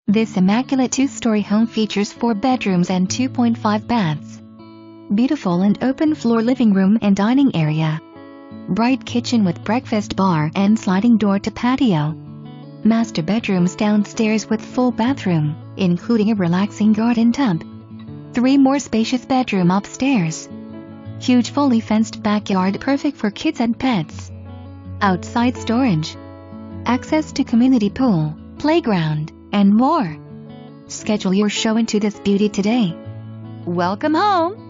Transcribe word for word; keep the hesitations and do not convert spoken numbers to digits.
This immaculate two-story home features four bedrooms and two point five baths. Beautiful and open-floor living room and dining area. Bright kitchen with breakfast bar and sliding door to patio. Master bedrooms downstairs with full bathroom, including a relaxing garden tub. Three more spacious bedroom upstairs. Huge fully fenced backyard perfect for kids and pets. Outside storage. Access to community pool, playground, and more. Schedule your show into this beauty today. Welcome home!